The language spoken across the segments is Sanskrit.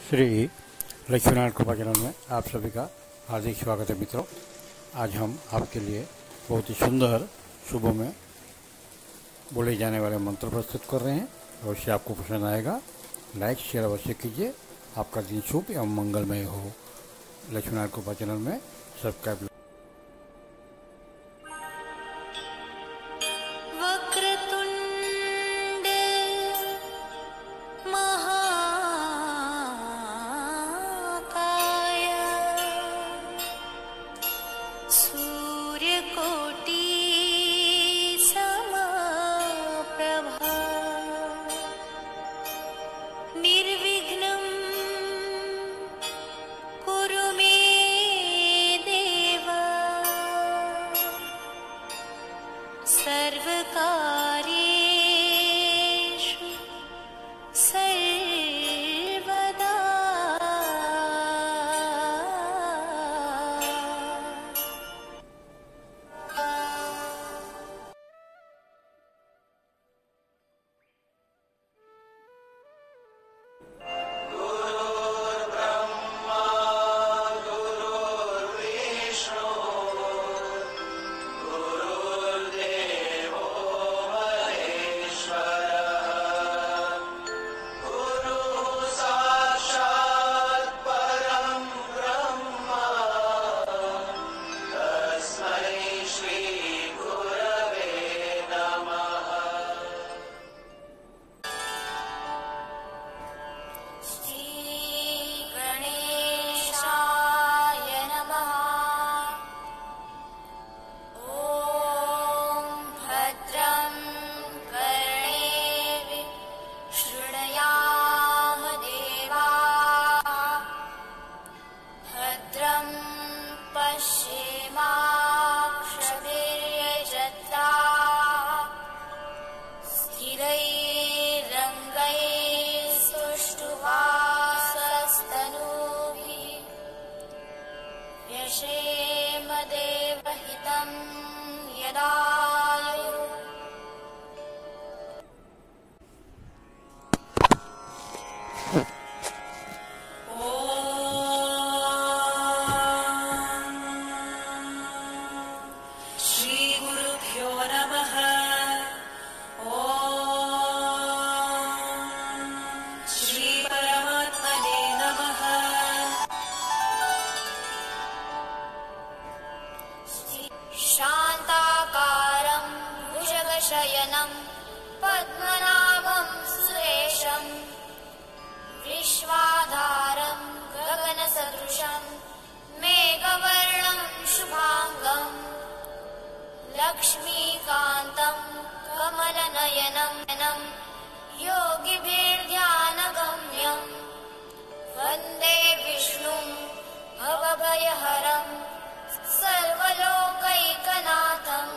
श्री लक्ष्मीनारायण कृपा चैनल में आप सभी का हार्दिक स्वागत है मित्रों। आज हम आपके लिए बहुत ही सुंदर सुबह में बोले जाने वाले मंत्र प्रस्तुत कर रहे हैं। अवश्य आपको पसंद आएगा। लाइक शेयर अवश्य कीजिए। आपका दिन शुभ एवं मंगलमय हो। लक्ष्मीनारायण कृपा चैनल में सब्सक्राइब। सर्वकार्येषु सर्वदा देवहितं यदायु श्री गुरुभ्यो नमः। श्री परमात्मने नमः। शान्ताकारं भुजगशयनं पद्मनाभं सुरेशं विश्वाधारं गगनसदृशं मेघवर्णं शुभाङ्गं लक्ष्मीकान्तं कमलनयनं योगिभिर्ध्यानगम्यं वन्दे विष्णुं भवभयहरं सर्वलोकैकनाथम्।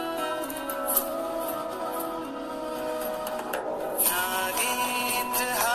नागेन्द्र